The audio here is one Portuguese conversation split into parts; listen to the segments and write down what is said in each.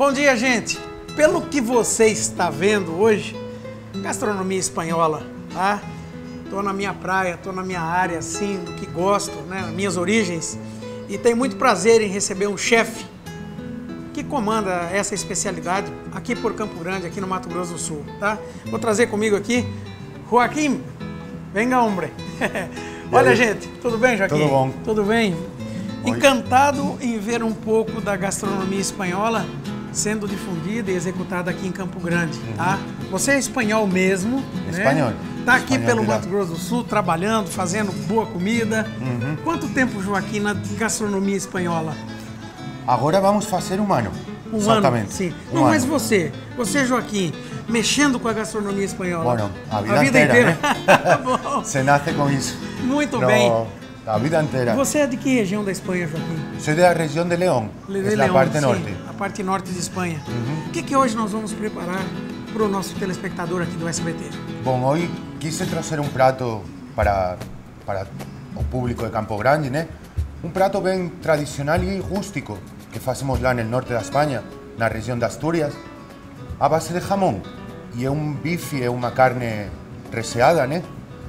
Bom dia, gente. Pelo que você está vendo hoje, gastronomia espanhola, tá? Tô na minha praia, tô na minha área, assim, do que gosto, né? Minhas origens. E tenho muito prazer em receber um chefe que comanda essa especialidade aqui por Campo Grande, aqui no Mato Grosso do Sul, tá? Vou trazer comigo aqui Joaquim. Venga, hombre. Olha, gente, tudo bem, Joaquim? Tudo bom. Tudo bem? Encantado em ver um pouco da gastronomia espanhola sendo difundida e executada aqui em Campo Grande, tá? Você é espanhol mesmo, Espanhol. né? Tá aqui Espanhol pelo Mato Grosso do Sul, trabalhando, fazendo boa comida. Quanto tempo, Joaquim, na gastronomia espanhola? Agora vamos fazer um ano. Um Exatamente. ano, sim. Um Não, mas ano. você, Joaquim, mexendo com a gastronomia espanhola. Bueno, a vida inteira, né? Bom, Se nasce com isso. muito No, bem. a vida inteira. Você é de que região da Espanha, Joaquim? Soy de la región de León, De es la León, parte sim, norte. a parte norte de Espanha. O que hoje nós vamos preparar para o nosso telespectador aqui do SBT? Bom, hoy quise trazer um prato para o público de Campo Grande, né? Um prato bem tradicional e rústico que fazemos lá no norte da Espanha, na região de Asturias, a base de jamón. E é um bife, é uma carne reseada, né?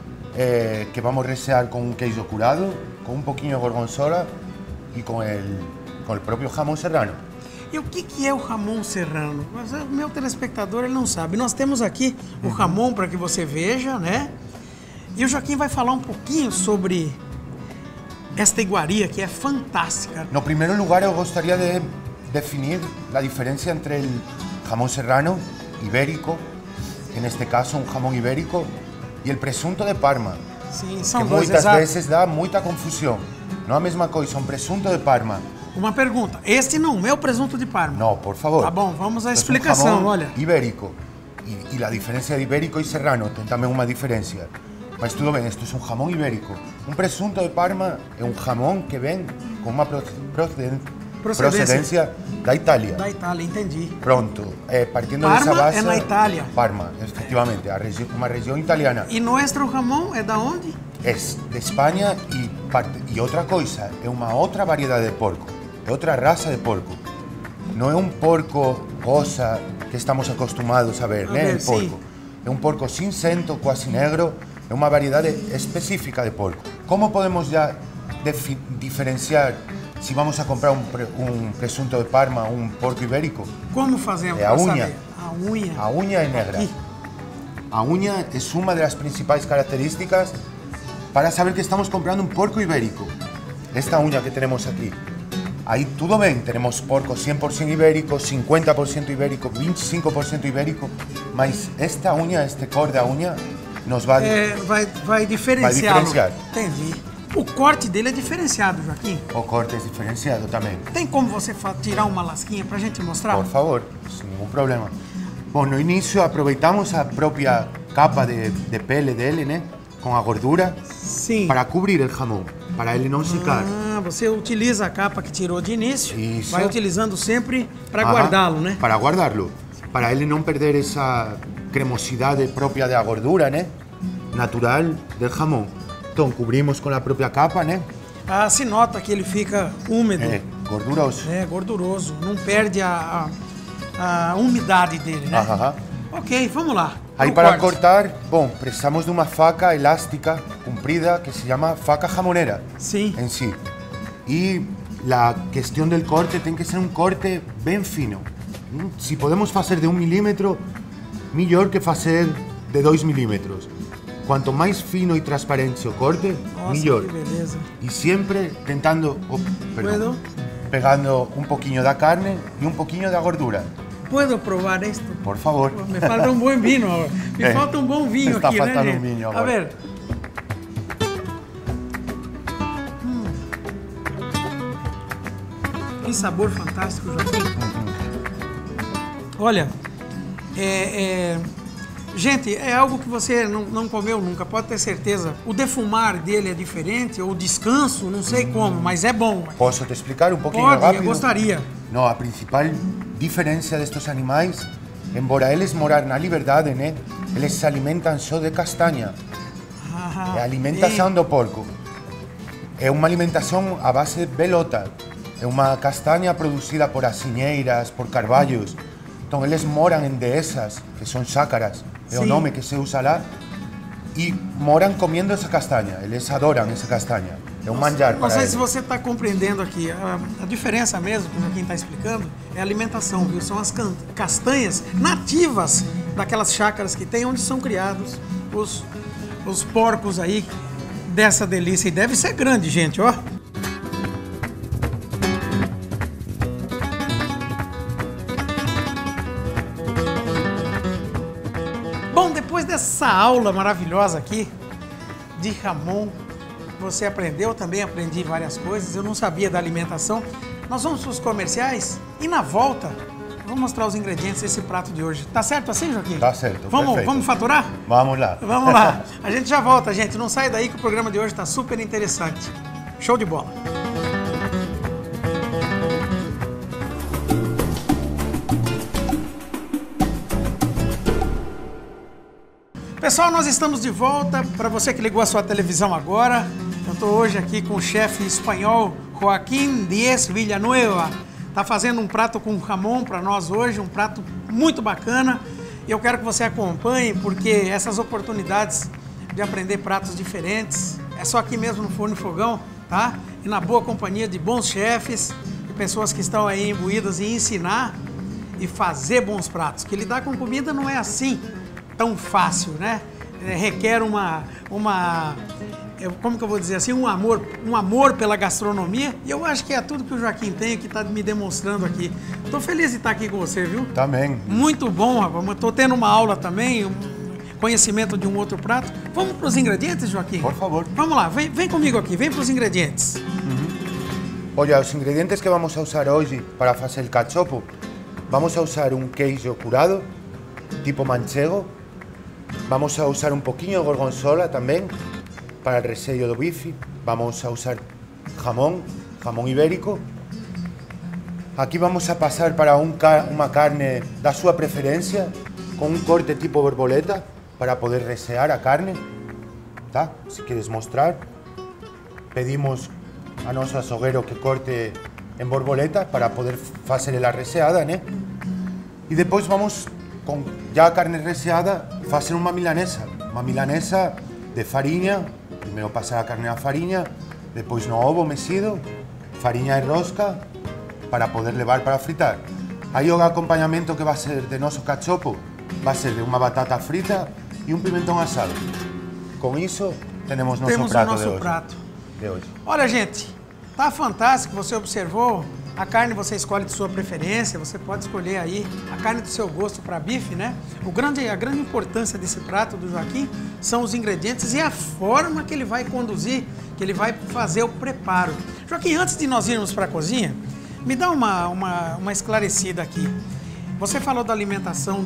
Que vamos resear con un queijo curado, con un poquinho de gorgonzola y con el propio jamón serrano. E o que é o jamón serrano? Mas o meu telespectador ele não sabe. Nós temos aqui o jamón para que você veja, né? E o Joaquim vai falar um pouquinho sobre esta iguaria que é fantástica. No primer lugar, eu gostaria de definir a diferença entre o jamón serrano ibérico, en este caso un jamón ibérico, e o presunto de Parma, Sim, que são dois, muitas exato. vezes dá muita confusão. Não é a mesma coisa, um presunto de Parma. Uma pergunta, este não é o presunto de Parma? Não, por favor. Tá bom, vamos à Es un explicação, jamón olha. ibérico. E a diferença de ibérico e serrano tem também uma diferença. Mas tudo bem, isto é um jamón ibérico. Um presunto de Parma é um jamón que vem com uma procedência da Itália. Da Itália, entendi. Pronto, partindo Parma dessa base... é na Itália. Parma, efectivamente, uma região italiana. E nosso jamón é da onde? É de Espanha e outra coisa, é uma outra variedade de porco, é outra raça de porco. Não é um porco rosa que estamos acostumados a ver, né? Sim. Porco. É um porco cinzento, quase negro, é uma variedade específica de porco. Como podemos já diferenciar se vamos a comprar um presunto de Parma ou um porco ibérico? Como fazemos É a pra unha. saber? A unha. A unha é negra. Aqui. A unha é uma das principais características para saber que estamos comprando um porco ibérico. Esta unha que temos aqui. Aí tudo bem, temos porco 100% ibérico, 50% ibérico, 25% ibérico, mas esta unha, este cor da unha, nos vai... Vai diferenciá-lo. Vai diferenciar. Entendi. O corte dele é diferenciado, Joaquim. O corte é diferenciado também. Tem como você tirar uma lasquinha pra gente mostrar? Por favor, sem nenhum problema. Bom, no início aproveitamos a própria capa de pele dele, né? Com a gordura, Sim. para cobrir o jamón, para ele não secar. Ah, você utiliza a capa que tirou de início, Isso. vai utilizando sempre para Ajá, guardá-lo, né? Para guardarlo, para ele não perder essa cremosidade própria da gordura, né? Natural do jamón. Então, cobrimos com a própria capa, né? Ah, se nota que ele fica úmido. Gorduroso. É, gorduroso. Não perde a umidade dele, né? Ajá. Ok, vamos lá. Aí Pro para corte. cortar, bom, precisamos de uma faca elástica, comprida, que se chama faca jamonera. Sim. En sí. Y la cuestión del corte tiene que ser un corte bien fino. Si podemos hacer de 1 milímetro, mejor que hacer de 2 milímetros. Cuanto más fino y transparente o corte, Nossa, mejor. que beleza. Y siempre tentando, ¿Puedo? pegando un poquillo de carne y un poquillo de gordura. Puedo provar esto? Por favor. Me falta um bom vinho. Me falta um bom vinho Está aqui, né, faltando gente? um vinho A agora. ver. Que sabor fantástico, Joaquim. Olha, gente, é algo que você não comeu nunca, pode ter certeza. O defumar dele é diferente, ou o descanso, não sei como, mas é bom. ¿Posso te explicar un poquillo Pode, rápido? eu gostaria. No, a principal diferencia de estos animais, embora eles morar na liberdade, né, eles se alimentam só de castanha. Ah, É a alimentação do porco. É uma alimentação à base de belota. É uma castanha produzida por asinheiras, por carvalhos. Então eles moram em dehesas, que são chácaras, é o nome que se usa lá, e moram comendo essa castanha. Eles adoram essa castanha. É um manjar para eles. Não sei se você está compreendendo aqui. A diferença mesmo, como quem está explicando, é a alimentação, viu? São as castanhas nativas daquelas chácaras que tem, onde são criados os porcos aí dessa delícia. E deve ser grande, gente, ó. Bom, depois dessa aula maravilhosa aqui de jamón, você aprendeu, eu também aprendi várias coisas, eu não sabia da alimentação. Nós vamos para os comerciais e na volta eu vou mostrar os ingredientes desse prato de hoje. Tá certo assim, Joaquim? Tá certo, vamos faturar? Vamos lá. Vamos lá. A gente já volta, gente. Não sai daí que o programa de hoje está super interessante. Show de bola. Pessoal, nós estamos de volta. Para você que ligou a sua televisão agora, eu estou hoje aqui com o chefe espanhol Joaquín Diez Villanueva. Está fazendo um prato com jamón para nós hoje, um prato muito bacana. E eu quero que você acompanhe, porque essas oportunidades de aprender pratos diferentes é só aqui mesmo no Forno e Fogão, tá? E na boa companhia de bons chefes e pessoas que estão aí imbuídas em ensinar e fazer bons pratos. Que lidar com comida não é assim tão fácil, né? Requer como que eu vou dizer assim, um amor pela gastronomia, e eu acho que é tudo que o Joaquim tem, que está me demonstrando aqui. Estou feliz de estar aqui com você, viu? Também. Muito bom, rapaz. Estou tendo uma aula também, conhecimento de um outro prato. Vamos para os ingredientes, Joaquim? Por favor. Vamos lá, vem comigo aqui, vem para os ingredientes. Olha, os ingredientes que vamos a usar hoje para fazer o cachopo, vamos a usar um queijo curado, tipo manchego. Vamos a usar un poquito de gorgonzola también para el resello do bife. Vamos a usar jamón ibérico. Aquí vamos a pasar para una carne da súa preferencia, con un corte tipo borboleta para poder resear a carne. ¿Tá? Si quieres mostrar, pedimos a nuestro açouguero que corte en borboleta para poder hacer la reseada, ¿né? Y después vamos, con ya a carne reseada, fazer uma milanesa de farinha. Primeiro passar a carne na farinha, depois no ovo mexido, farinha e rosca para poder levar para fritar. Aí o acompanhamento que vai ser de nosso cachopo vai ser de uma batata frita e um pimentão assado. Com isso, temos nosso prato de hoje. Olha, gente, tá fantástico, você observou. A carne você escolhe de sua preferência, você pode escolher aí a carne do seu gosto para bife, né? A grande importância desse prato do Joaquim são os ingredientes e a forma que ele vai conduzir, que ele vai fazer o preparo. Joaquim, antes de nós irmos para a cozinha, me dá uma esclarecida aqui. Você falou da alimentação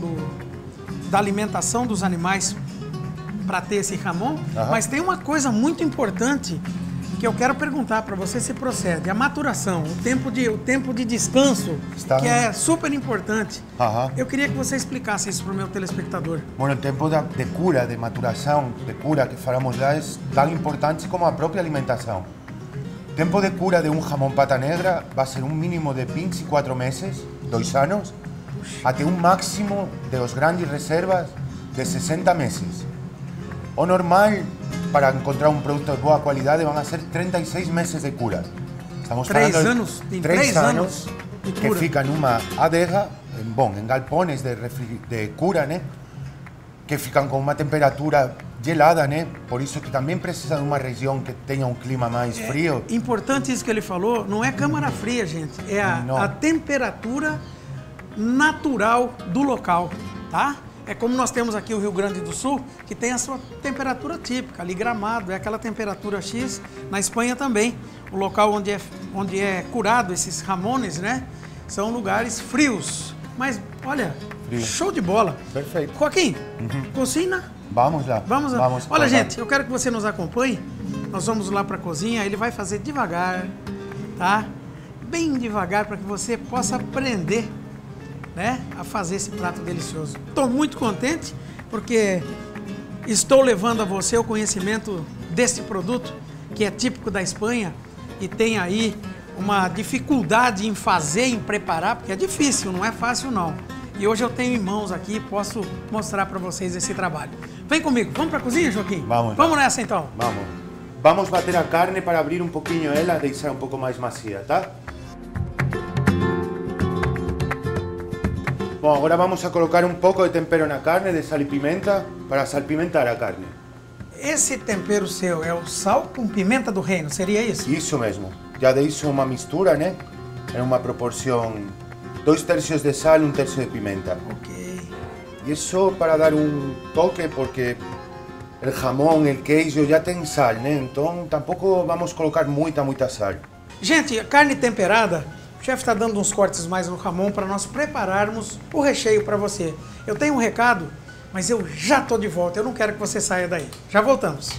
dos animais para ter esse jamón, mas tem uma coisa muito importante que eu quero perguntar para você se procede. A maturação, o tempo de descanso, que é super importante. Eu queria que você explicasse isso para o meu telespectador. Bueno, o tempo de cura, de maturação, de cura que falamos lá é tão importante como a própria alimentação. O tempo de cura de um jamón pata negra vai ser um mínimo de 24 meses, 2 anos, até um máximo de os grandes reservas de 60 meses. O normal, para encontrar um produto de boa qualidade, vão ser 36 meses de cura. Estamos falando de 3 anos que fica numa adega, em galpões de cura, né? Que ficam com uma temperatura gelada, né? Por isso que também precisa de uma região que tenha um clima mais frio. Importante isso que ele falou, não é câmara fria, gente, é a temperatura natural do local, tá? É como nós temos aqui o Rio Grande do Sul, que tem a sua temperatura típica, ali Gramado, é aquela temperatura X. Na Espanha também, o local onde é curado esses jamones, né? São lugares frios. Mas, olha, show de bola. Perfeito. Joaquim, cocina? Vamos lá. Vamos lá. Olha, gente, eu quero que você nos acompanhe. Nós vamos lá para a cozinha, ele vai fazer devagar, tá? Bem devagar, para que você possa aprender, né, a fazer esse prato delicioso. Estou muito contente porque estou levando a você o conhecimento desse produto que é típico da Espanha e tem aí uma dificuldade em fazer, em preparar, porque é difícil, não é fácil não. E hoje eu tenho em mãos aqui, posso mostrar para vocês esse trabalho. Vem comigo, vamos para a cozinha, Joaquim? Vamos nessa então. Vamos. Vamos bater a carne para abrir um pouquinho ela, deixar um pouco mais macia, tá? Bom, agora vamos a colocar um pouco de tempero na carne, de sal e pimenta, para salpimentar a carne. Esse tempero seu é o sal com pimenta do reino, seria isso? Isso mesmo. Já deixo uma mistura, né? Em uma proporção 2/3 de sal, 1/3 de pimenta. Ok. E isso para dar um toque, porque o jamón, o queijo já tem sal, né? Então tampouco vamos colocar muita sal. Gente, a carne temperada, o chefe está dando uns cortes mais no jamón para nós prepararmos o recheio para você. Eu tenho um recado, mas eu já tô de volta, eu não quero que você saia daí. Já voltamos.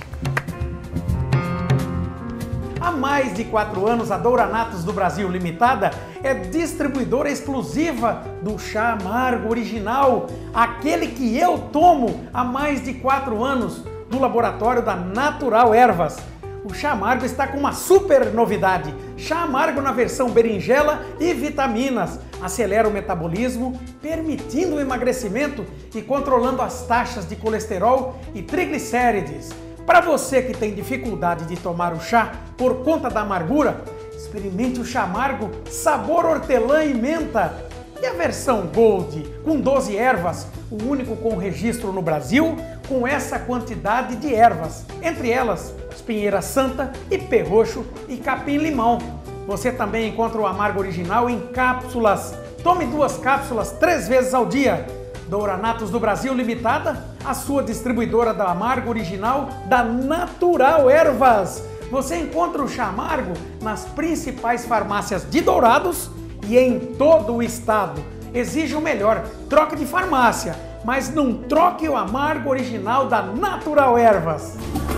Há mais de 4 anos, a Douranatos do Brasil Limitada é distribuidora exclusiva do chá amargo original, aquele que eu tomo há mais de 4 anos, do laboratório da Natural Ervas. O chá amargo está com uma super novidade, chá amargo na versão berinjela e vitaminas, acelera o metabolismo, permitindo o emagrecimento e controlando as taxas de colesterol e triglicérides. Para você que tem dificuldade de tomar o chá por conta da amargura, experimente o chá amargo sabor hortelã e menta. E a versão Gold, com 12 ervas, o único com registro no Brasil, com essa quantidade de ervas. Entre elas, espinheira santa, ipê roxo e capim-limão. Você também encontra o amargo original em cápsulas. Tome 2 cápsulas 3 vezes ao dia. Douranatos do Brasil Limitada, a sua distribuidora da amargo original da Natural Ervas. Você encontra o chá amargo nas principais farmácias de Dourados e em todo o estado. Exige o melhor, troque de farmácia, mas não troque o amargo original da Natural Ervas.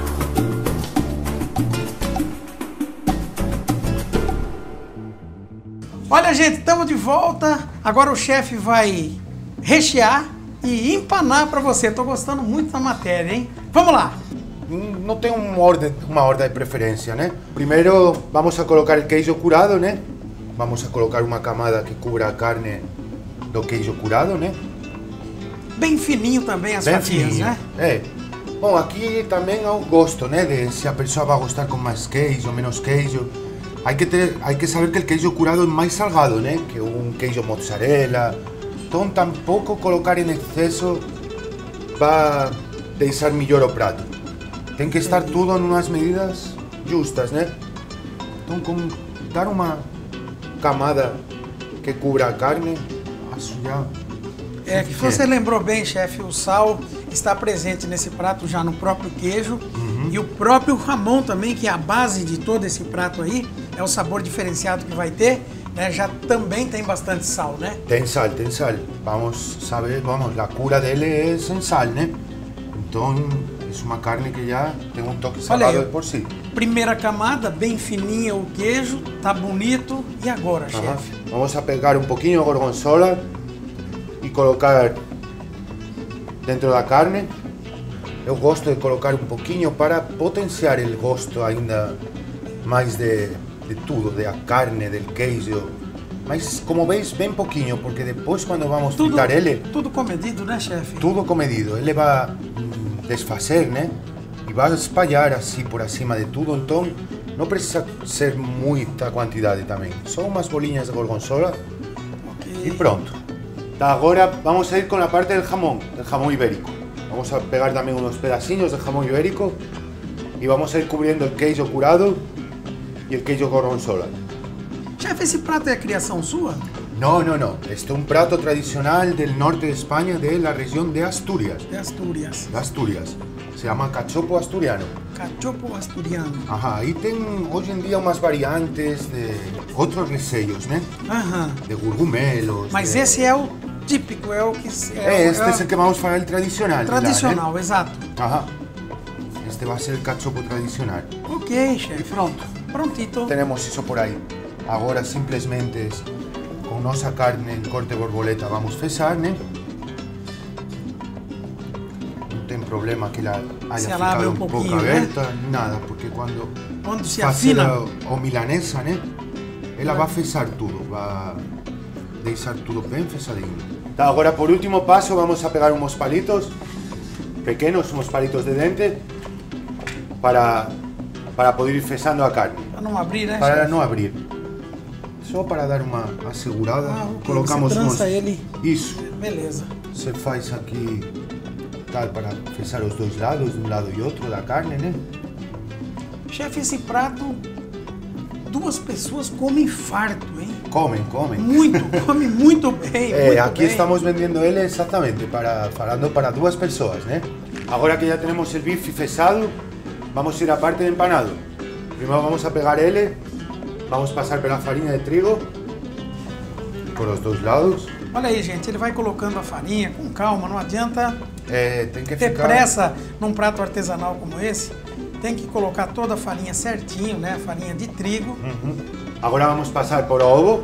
Olha, gente, estamos de volta. Agora o chefe vai rechear e empanar para você. Estou gostando muito da matéria, hein? Vamos lá! Não tem uma ordem de preferência, né? Primeiro vamos a colocar o queijo curado, né? Vamos a colocar uma camada que cubra a carne do queijo curado, né? Bem fininho também as fatias, fininho, né? É. Bom, aqui também há o gosto, né? De se a pessoa vai gostar com mais queijo, menos queijo. Hay que saber que o queijo curado é mais salgado, né? Que um queijo mozzarella. Então tampouco colocar em excesso vai deixar melhor o prato. Tem que estar tudo em umas medidas justas, né? Então, dar uma camada que cubra a carne, acho já... Você lembrou bem, chefe, o sal está presente nesse prato já no próprio queijo. E o próprio jamón também, que é a base de todo esse prato aí, é o sabor diferenciado que vai ter, né? Já também tem bastante sal, né? Tem sal, tem sal. Vamos saber, a cura dele é sem sal, né? Então, é uma carne que já tem um toque salgado por si. Primeira camada, bem fininha o queijo, tá bonito. E agora, chefe? Vamos a pegar um pouquinho de gorgonzola e colocar dentro da carne. Eu gosto de colocar um pouquinho para potenciar o gosto ainda mais de tudo, da carne, do queijo. Mas, como veis, bem pouquinho, porque depois, quando vamos fritar ele... Tudo comedido, né, chefe? Tudo comedido. Ele vai desfazer, né? E vai espalhar assim por acima de tudo. Então, não precisa ser muita quantidade também. Só umas bolinhas de gorgonzola e pronto. Agora vamos a ir com a parte do jamón ibérico. Vamos a pegar también unos pedacinhos de jamón ibérico y vamos a ir cubriendo el queijo curado y el queijo gorgonzola. Chefe, esse prato é a criação sua? No. Este es un plato tradicional del norte de España, de la región de Asturias. De Asturias. De Asturias. Se llama cachopo asturiano. Cachopo asturiano. Ajá, aí tem hoje em dia umas variantes de outros receios, né? De gurgumelos. Mas esse é o típico, é o que... este é o que vamos falar, o tradicional. Tradicional, exato. Ajá. Este vai ser o cachopo tradicional. Ok, chefe. Pronto. Prontito. Temos isso por aí. Agora, simplesmente, com nossa carne em corte borboleta, vamos fechar, né? Não tem problema que ela haya ficado um pouco aberta, nada, porque quando se afina o milanesa, né? ela vai fechar tudo, vai deixar tudo bem fechadinho. Tá, agora por último passo vamos a pegar uns palitos pequenos, uns palitos de dente, para poder ir fechando a carne. Para não abrir, né? Para não abrir. Só para dar uma assegurada, colocamos você trança ele. Isso. Beleza. Você faz aqui tal para fechar os dois lados, de um lado e outro da carne, né? Chefe, esse prato, 2 pessoas comem farto, hein? Comem. Come muito bem. Aqui estamos vendendo ele exatamente falando para 2 pessoas, né? Agora que já temos o bife fechado, vamos ir à parte de empanado. Primeiro vamos a pegar ele, vamos passar pela farinha de trigo por os 2 lados. Olha aí, gente, ele vai colocando a farinha com calma, não adianta tem que ter pressa num prato artesanal como esse. Tem que colocar toda a farinha certinho, né? A farinha de trigo. Agora vamos passar por ovo.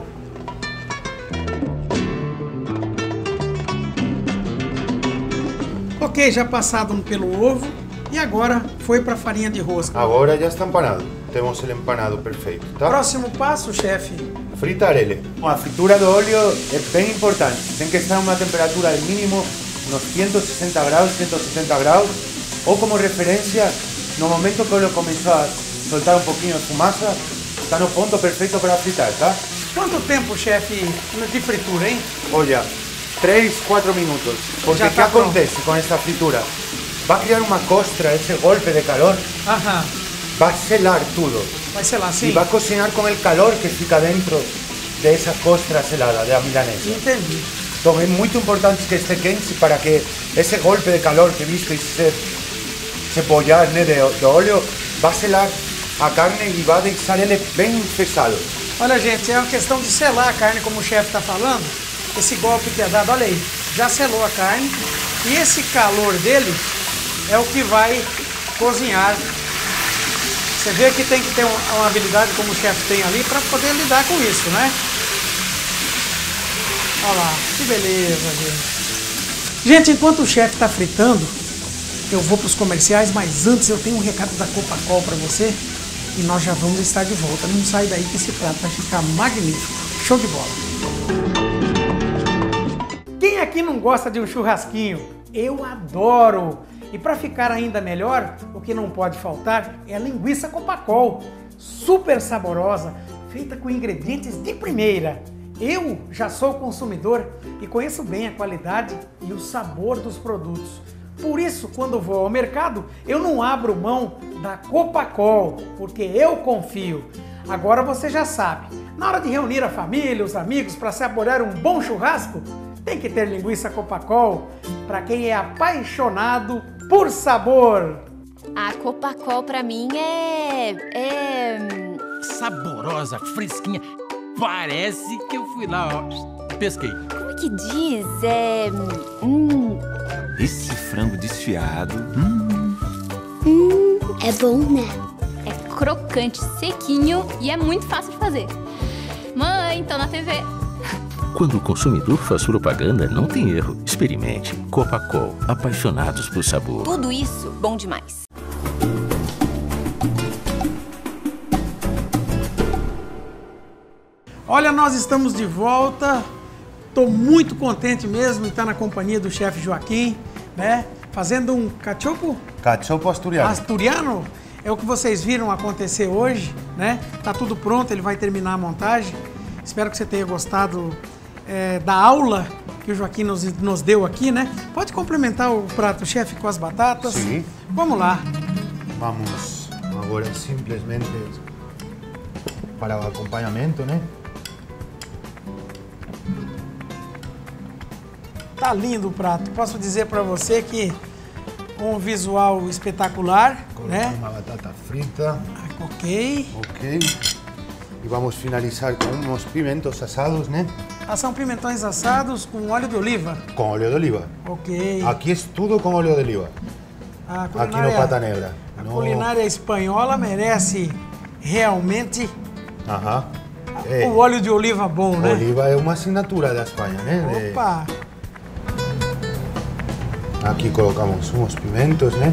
Ok, já passado pelo ovo e agora foi para a farinha de rosca. Agora já está empanado. Temos ele empanado perfeito, tá? Próximo passo, chefe. Fritar ele. A fritura do óleo é bem importante. Tem que estar a uma temperatura de mínimo uns 160 graus, 170 graus. Ou como referência, no momento que o óleo começou a soltar um pouquinho de fumaça, está no ponto perfeito para fritar, tá? Quanto tempo, chefe, de fritura, hein? Olha, 3, 4 minutos. Porque o que acontece com essa fritura? Vai criar uma costra, esse golpe de calor, vai selar tudo. Vai selar, sim. E vai cozinhar com o calor que fica dentro dessa costra selada, da milanesa. Entendi. Então é muito importante que esteja quente para que esse golpe de calor que viste se bolhar, né, do óleo, vai selar a carne e vai deixar ele bem fechado. Olha, gente, é uma questão de selar a carne, como o chefe está falando. Esse golpe que é dado, olha aí, já selou a carne. E esse calor dele é o que vai cozinhar. Você vê que tem que ter uma habilidade como o chefe tem ali para poder lidar com isso, né? Olha lá, que beleza, gente. Gente, enquanto o chefe está fritando, eu vou para os comerciais, mas antes eu tenho um recado da Copacol para você e nós já vamos estar de volta. Não sai daí que esse prato vai ficar magnífico. Show de bola. Quem aqui não gosta de um churrasquinho? Eu adoro! E para ficar ainda melhor, o que não pode faltar é a linguiça Copacol, super saborosa, feita com ingredientes de primeira. Eu já sou consumidor e conheço bem a qualidade e o sabor dos produtos. Por isso, quando vou ao mercado, eu não abro mão da Copacol, porque eu confio. Agora você já sabe, na hora de reunir a família, os amigos para saborear um bom churrasco, tem que ter linguiça Copacol, para quem é apaixonado por sabor. A Copacol pra mim é saborosa, fresquinha. Parece que eu fui lá, ó, pesquei. Como que diz? Esse frango desfiado. É bom, né? É crocante, sequinho e é muito fácil de fazer. Mãe, tô na TV. Quando o consumidor faz propaganda, não tem erro. Experimente. Copacol. Apaixonados por sabor. Tudo isso, bom demais. Olha, nós estamos de volta. Estou muito contente mesmo de estar na companhia do chefe Joaquim, né? Fazendo um cachopo? Cachopo asturiano. Asturiano? É o que vocês viram acontecer hoje, né? Tá tudo pronto, ele vai terminar a montagem. Espero que você tenha gostado da aula que o Joaquim nos deu aqui, né? Pode complementar o prato, chefe, com as batatas? Sim. Vamos lá. Vamos agora simplesmente para o acompanhamento, né? Tá lindo o prato. Posso dizer para você que um visual espetacular, né? Uma batata frita. Ok. Ok. E vamos finalizar com uns pimentos assados, né? São pimentões assados com óleo de oliva. Com óleo de oliva. Ok. Aqui é tudo com óleo de oliva. Aqui no Pata Negra. A culinária espanhola merece realmente o óleo de oliva bom, né? Oliva é uma assinatura da Espanha, né? Opa! Aqui colocamos uns pimentos, né?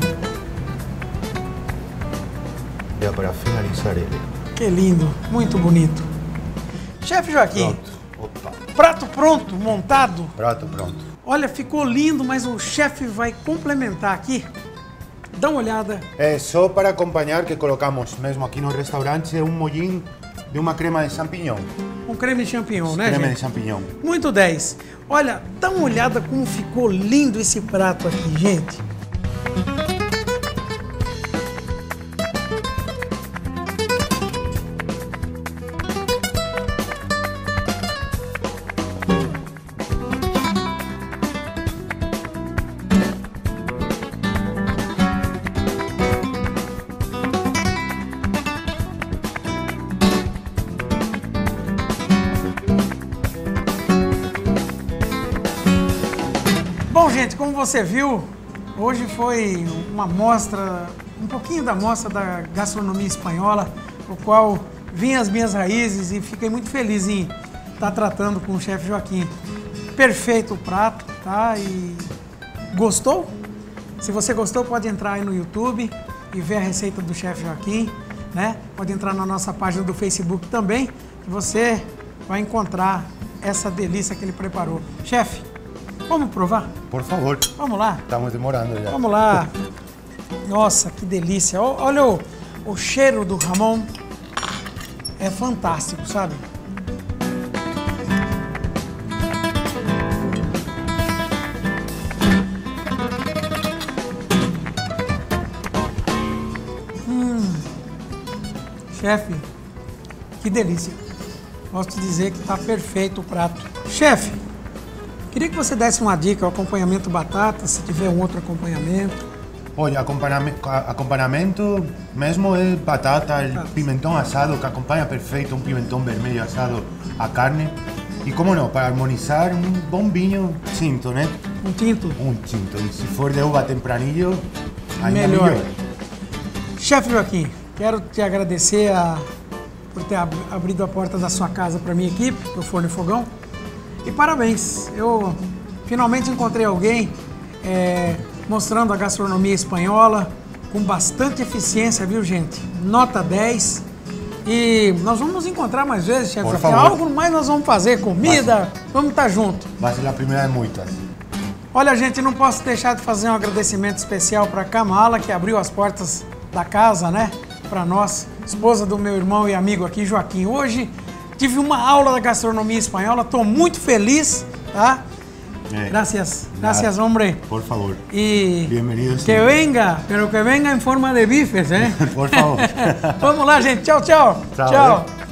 Já para finalizar ele. Que lindo, muito bonito. Chefe Joaquim, Pronto. Opa. prato pronto, montado. Prato pronto. Olha, ficou lindo, mas o chefe vai complementar aqui. Dá uma olhada. É só para acompanhar que colocamos mesmo aqui no restaurante um molhinho de uma crema de champignon. Um creme de champignon, né, Creme gente? de champignon. Muito 10. Olha, dá uma olhada como ficou lindo esse prato aqui, gente. Bom, gente, como você viu, hoje foi uma mostra, um pouquinho da mostra da gastronomia espanhola, o qual vim as minhas raízes e fiquei muito feliz em estar tratando com o chefe Joaquim. Perfeito o prato, tá? E gostou? Se você gostou, pode entrar aí no YouTube e ver a receita do chefe Joaquim, né? Pode entrar na nossa página do Facebook também, que você vai encontrar essa delícia que ele preparou. Chefe, vamos provar? Por favor. Vamos lá? Estamos demorando já. Vamos lá. Nossa, que delícia. Olha o cheiro do jamón. É fantástico, sabe? Chefe, que delícia. Posso te dizer que está perfeito o prato. Chefe, queria que você desse uma dica, o acompanhamento batata, se tiver um outro acompanhamento. Olha, acompanhamento mesmo é batata, pimentão assado, que acompanha perfeito, um pimentão vermelho assado à carne. E como não, para harmonizar, um bom vinho tinto, né? Um tinto? Um tinto. E se for de uva tempranillo, ainda Melhor. melhor. Chefe Joaquim, quero te agradecer por ter abrido a porta da sua casa para minha equipe, para o Forno e Fogão. E parabéns, eu finalmente encontrei alguém mostrando a gastronomia espanhola com bastante eficiência, viu, gente? Nota 10. E nós vamos nos encontrar mais vezes, chefe. Por Joaquim. favor. Algo mais nós vamos fazer, comida, vamos estar junto. Vai ser a primeira de muitas. Olha, gente, não posso deixar de fazer um agradecimento especial para a Kamala, que abriu as portas da casa, né? Para nós, esposa do meu irmão e amigo aqui, Joaquim. Hoje tive uma aula da gastronomia espanhola, estou muito feliz, tá? Gracias, gracias, hombre. Por favor. Y Bienvenido. que venga, pero que venga en forma de bifes, ¿eh? Por favor. Vamos lá, gente. Tchau, tchau. Tchau. Tchau.